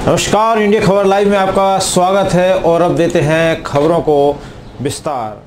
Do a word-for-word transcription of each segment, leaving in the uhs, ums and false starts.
नमस्कार, इंडिया खबर लाइव में आपका स्वागत है और अब देते हैं खबरों को विस्तार।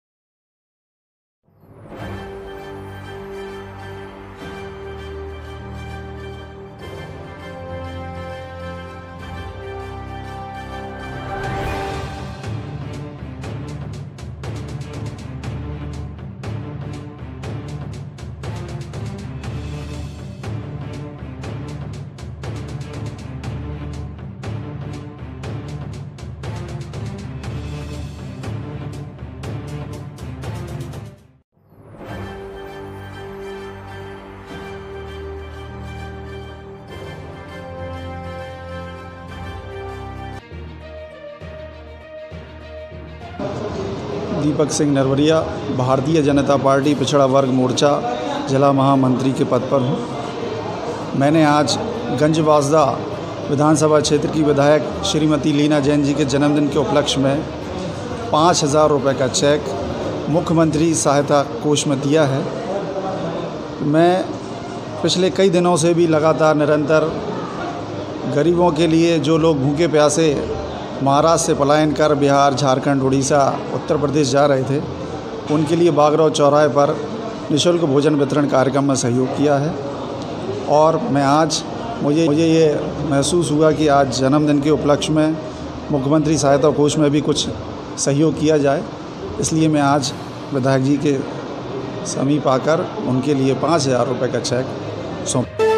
दीपक सिंह नरवरिया, भारतीय जनता पार्टी पिछड़ा वर्ग मोर्चा जिला महामंत्री के पद पर हूँ। मैंने आज गंजबासदा विधानसभा क्षेत्र की विधायक श्रीमती लीना जैन जी के जन्मदिन के उपलक्ष्य में पाँच हज़ार रुपये का चेक मुख्यमंत्री सहायता कोष में दिया है। मैं पिछले कई दिनों से भी लगातार निरंतर गरीबों के लिए, जो लोग भूखे प्यासे महाराष्ट्र से पलायन कर बिहार, झारखंड, उड़ीसा, उत्तर प्रदेश जा रहे थे, उनके लिए बागरौ चौराहे पर निःशुल्क भोजन वितरण कार्यक्रम में सहयोग किया है। और मैं आज मुझे मुझे ये महसूस हुआ कि आज जन्मदिन के उपलक्ष्य में मुख्यमंत्री सहायता कोष में भी कुछ सहयोग किया जाए, इसलिए मैं आज विधायक जी के समीप आकर उनके लिए पाँच हज़ार रुपये का चेक सौंप